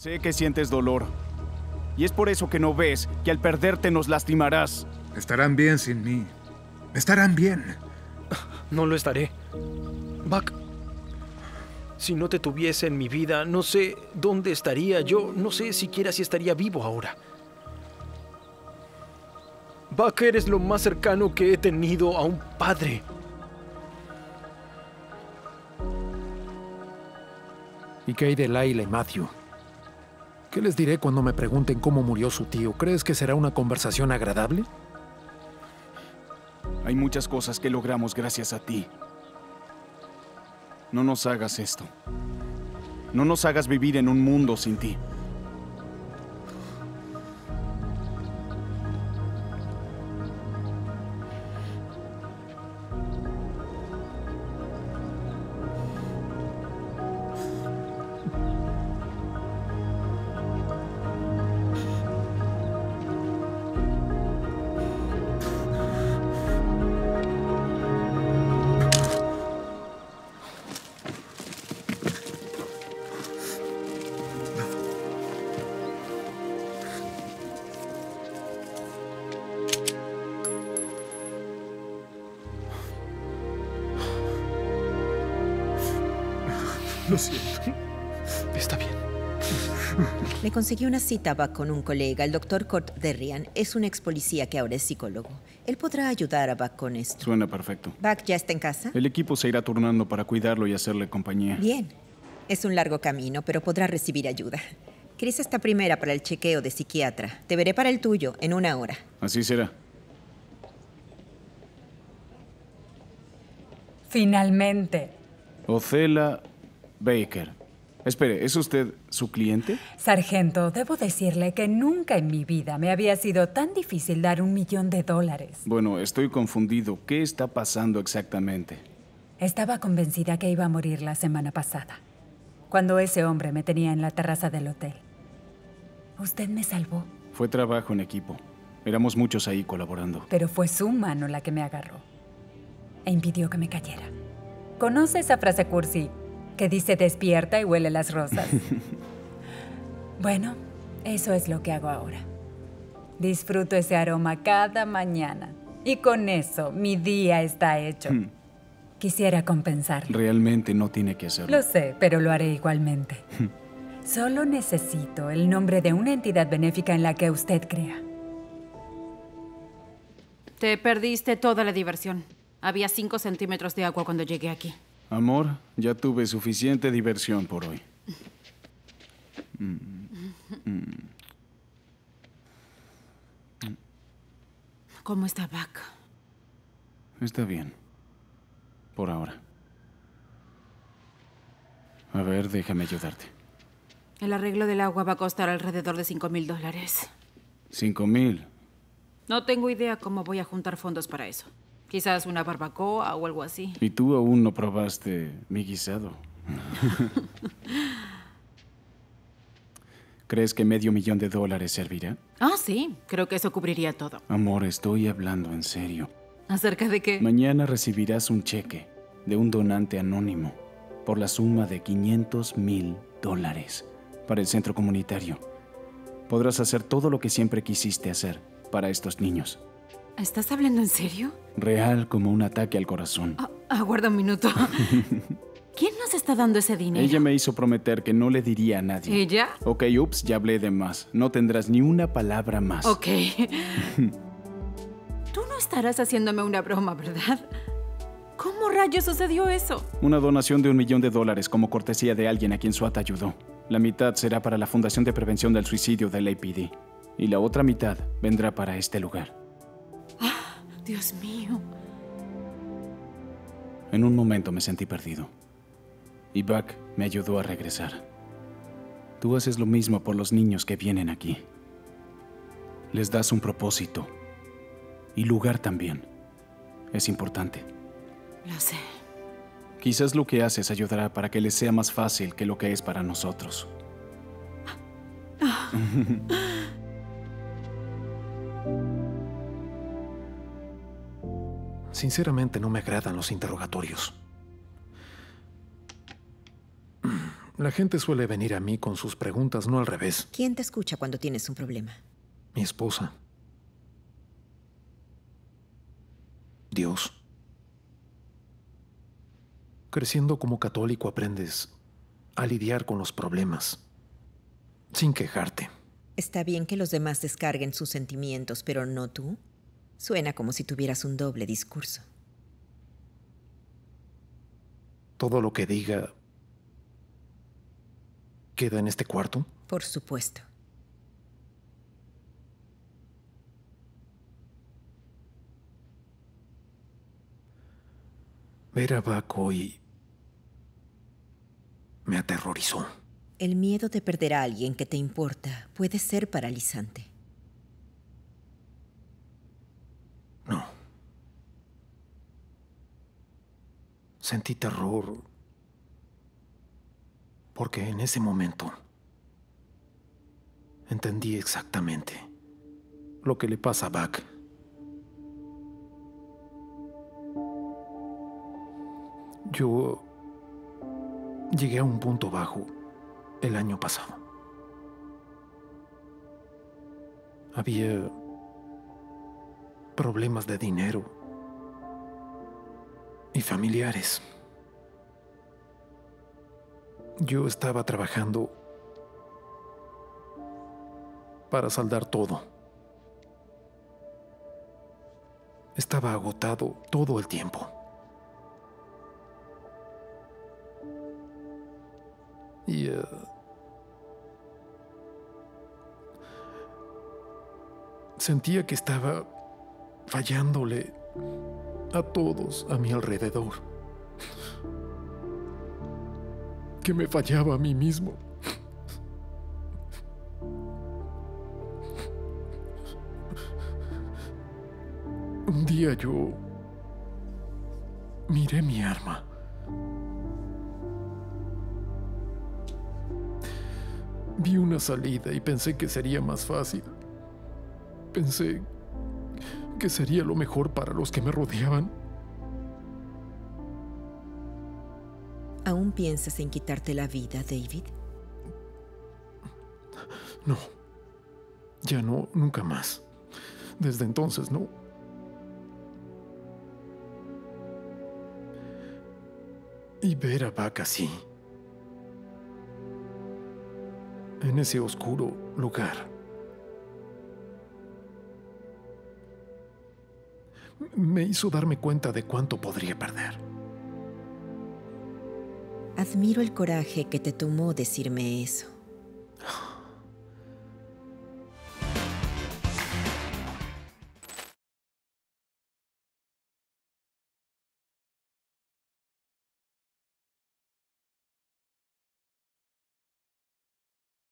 Sé que sientes dolor. Y es por eso que no ves que al perderte nos lastimarás. Estarán bien sin mí. Estarán bien. No lo estaré. Buck, si no te tuviese en mi vida, no sé dónde estaría. Yo no sé siquiera si estaría vivo ahora. Buck, eres lo más cercano que he tenido a un padre. ¿Y qué hay de Layla y Matthew? ¿Qué les diré cuando me pregunten cómo murió su tío? ¿Crees que será una conversación agradable? Hay muchas cosas que logramos gracias a ti. No nos hagas esto. No nos hagas vivir en un mundo sin ti. Lo siento. Está bien. Le conseguí una cita a Buck con un colega, el Dr. Kurt Derrian. Es un ex policía que ahora es psicólogo. Él podrá ayudar a Buck con esto. Suena perfecto. ¿Buck ya está en casa? El equipo se irá turnando para cuidarlo y hacerle compañía. Bien. Es un largo camino, pero podrá recibir ayuda. Chris está primera para el chequeo de psiquiatra. Te veré para el tuyo en 1 hora. Así será. Finalmente. Othella Baker. Espere, ¿es usted su cliente? Sargento, debo decirle que nunca en mi vida me había sido tan difícil dar $1 millón. Bueno, estoy confundido. ¿Qué está pasando exactamente? Estaba convencida que iba a morir la semana pasada, cuando ese hombre me tenía en la terraza del hotel. Usted me salvó. Fue trabajo en equipo. Éramos muchos ahí colaborando. Pero fue su mano la que me agarró e impidió que me cayera. ¿Conoce esa frase cursi que dice despierta y huele las rosas? Bueno, eso es lo que hago ahora. Disfruto ese aroma cada mañana. Y con eso, mi día está hecho. Quisiera compensarlo. Realmente no tiene que hacerlo. Lo sé, pero lo haré igualmente. Solo necesito el nombre de una entidad benéfica en la que usted crea. Te perdiste toda la diversión. Había 5 centímetros de agua cuando llegué aquí. Amor, ya tuve suficiente diversión por hoy. ¿Cómo está Buck? Está bien. Por ahora. A ver, déjame ayudarte. El arreglo del agua va a costar alrededor de $5,000. $5,000. No tengo idea cómo voy a juntar fondos para eso. Quizás una barbacoa o algo así. Y tú aún no probaste mi guisado. ¿Crees que $500,000 servirá? Ah, sí. Creo que eso cubriría todo. Amor, estoy hablando en serio. ¿Acerca de qué? Mañana recibirás un cheque de un donante anónimo por la suma de $500,000 para el centro comunitario. Podrás hacer todo lo que siempre quisiste hacer para estos niños. ¿Estás hablando en serio? Real como un ataque al corazón. Aguarda un minuto. ¿Quién nos está dando ese dinero? Ella me hizo prometer que no le diría a nadie. ¿Ella? Ok, ups, ya hablé de más. No tendrás ni una palabra más. Ok. Tú no estarás haciéndome una broma, ¿verdad? ¿Cómo rayos sucedió eso? Una donación de $1 millón como cortesía de alguien a quien SWAT ayudó. La mitad será para la Fundación de Prevención del Suicidio del APD. Y la otra mitad vendrá para este lugar. Dios mío. En un momento me sentí perdido. Y Buck me ayudó a regresar. Tú haces lo mismo por los niños que vienen aquí. Les das un propósito. Y lugar también. Es importante. Lo sé. Quizás lo que haces ayudará para que les sea más fácil que lo que es para nosotros. Sinceramente no me agradan los interrogatorios. La gente suele venir a mí con sus preguntas, no al revés. ¿Quién te escucha cuando tienes un problema? Mi esposa. Dios. Creciendo como católico aprendes a lidiar con los problemas sin quejarte. Está bien que los demás descarguen sus sentimientos, pero no tú. Suena como si tuvieras un doble discurso. Todo lo que diga queda en este cuarto. Por supuesto. Ver a Buck hoy me aterrorizó. El miedo de perder a alguien que te importa puede ser paralizante. No. Sentí terror porque en ese momento entendí exactamente lo que le pasa a Buck. Yo llegué a un punto bajo el año pasado. Había problemas de dinero y familiares. Yo estaba trabajando para saldar todo. Estaba agotado todo el tiempo. Y sentía que estaba fallándole a todos a mi alrededor. Que me fallaba a mí mismo. Un día yo miré mi arma. Vi una salida y pensé que sería más fácil. Pensé que sería lo mejor para los que me rodeaban. ¿Aún piensas en quitarte la vida, David? No. Ya no, nunca más. Desde entonces no. Y ver a Buck así, en ese oscuro lugar, me hizo darme cuenta de cuánto podría perder. Admiro el coraje que te tomó decirme eso.